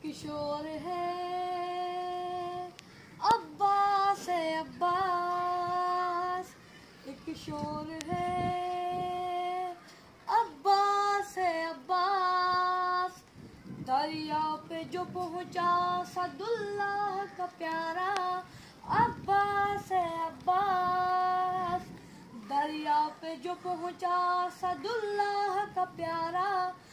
किशोर है अब्बास है अब्बास, एक किशोर है अब्बास है अब्बास। दरिया पे जो पहुंचा सदुल्लाह का प्यारा अब्बास है अब्बास। दरिया पे जो पहुंचा सदुल्लाह का प्यारा,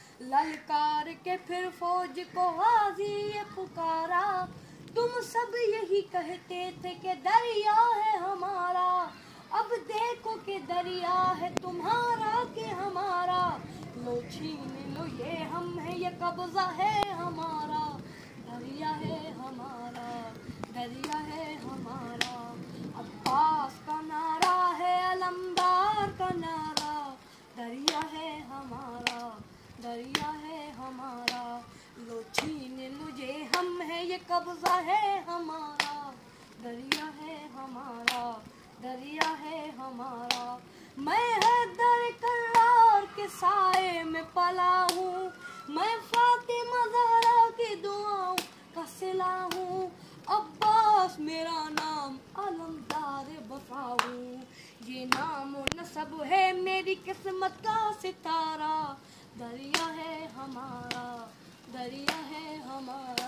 ललकार के फिर फौज को गाजी ये पुकारा। तुम सब यही कहते थे कि दरिया है हमारा, अब देखो कि दरिया है तुम्हारा कि हमारा। लो छीन लो ये हम है, ये कब्जा है हमारा। दरिया है हमारा, दरिया है हमारा। अब्बास का नारा है अलमदार का नारा, दरिया है हमारा, दरिया है हमारा। लो छीन लो ये हम है, ये कब्जा है हमारा। दरिया है हमारा, दरिया है हमारा। मैं हैदर करार के साए में पला हूँ, मैं फातिमा ज़हरा की दुआओं का सिला हूँ। अब्बास मेरा नाम अलमदार वफा हूँ, ये नाम और नसब है मेरी किस्मत का सितारा। दरिया है हमारा, दरिया है हमारा।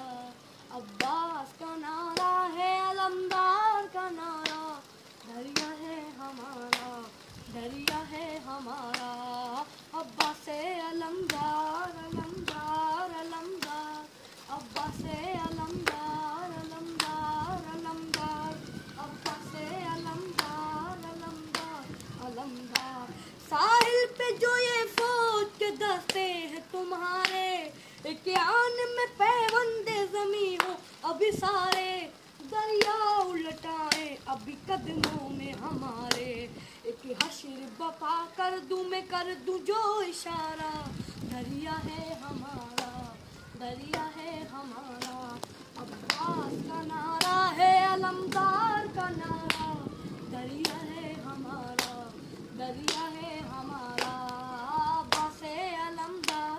अब्बास का नारा है अलमदार का नारा, दरिया है हमारा, दरिया है हमारा। अब्बास से अलमदार अलमदार अलमदार, अब्बास से अलमदार अलमदार अलमदार, अब्बास से अलमदार अलमदार अलमदार। साहिल पे जो ये फौज के दस्ते हैं तुम्हारे, एक आन में पैवंदे जमी हो अभी सारे। दरिया उलटाए अभी कदमों में हमारे, एक हश्र बपा कर दूं मैं कर दूं जो इशारा। दरिया है हमारा, दरिया है हमारा। अब्बास का नारा है अलमदार का नारा, दरिया है हमारा, दरिया है हमारा। अब्बास है अलमदार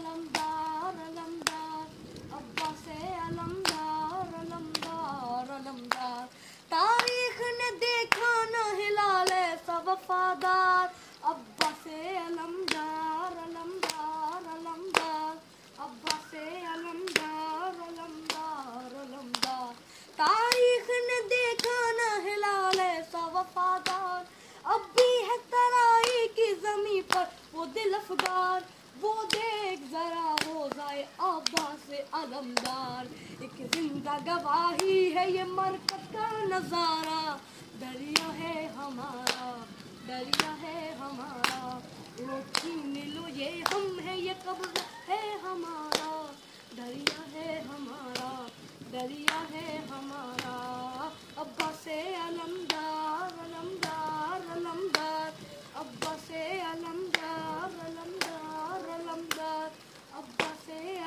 अलमदार अलमदार, अब्बास है अलमदार अलमदार अलमदार। तारीख ने देखा न हिलाल ऐसा वफादार, अब्बास है अलमदार अलमदार अलमदार, अब्बास है अलमदार अलमदार अलमदार। तारीख ने देखा न हिलाल ऐसा वफादार, अब भी है तराई की जमीन पर वो दिल अफगार। वो देख जरा हो जाए अब्बास अलमदार, एक जिंदा गवाही है ये मरकत का नजारा। दरिया है हमारा, दरिया है हमारा। वो छीन लो ये हम है, ये कब्जा है हमारा। दरिया है हमारा, दरिया है हमारा। अब्बास अलमदार अलमदार अलमदार, अब्बास अलमदार अलमदार अलमदार, अब्बास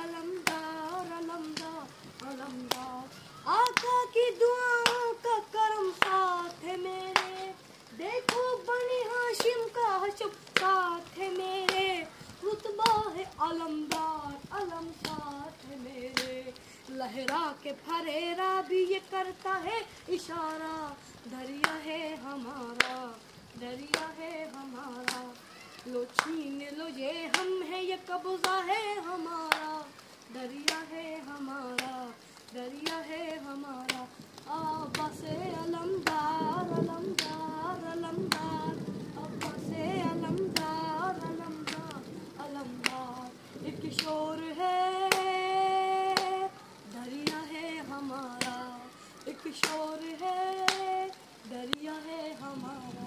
अलमदार अलमदार अलमदार। आका की दुआओं का करम साथ है मेरे, देखो बनी हाशिम का हशम साथ है मेरे। रुतबा है अलमदार अलम साथ है मेरे, लहरा के फरेरा भी ये करता है इशारा। दरिया है हमारा, दरिया है हमारा। लो छीन लो ये हम है, ये कब्जा है हमारा। दरिया है हमारा, दरिया है हमारा। अब्बास अलमदार अलमदार अलमदार, अब्बास अलमदार अलमदार अलमदार। एक किशोर है दरिया है हमारा, एक किशोर है दरिया है हमारा।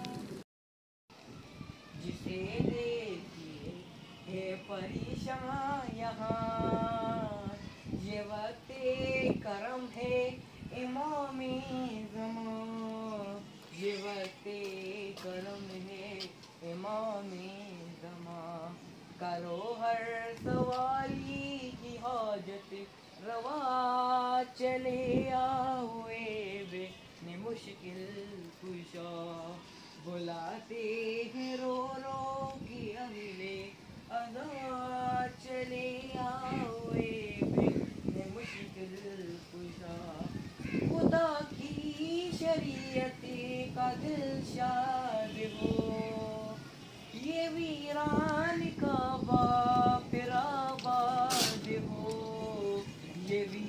जिसे देखिए है परेशान यहाँ, ये वक्ते करम है इमामे ज़मां, ये वक्ते करम है इमामे ज़मां। करो हर सवाली की हाजत रवा, चले आओ बे मुश्किल कुशा। बुलाते हैं रो रो की अगले अदा, चले आओ बे मुश्किल मुझे भी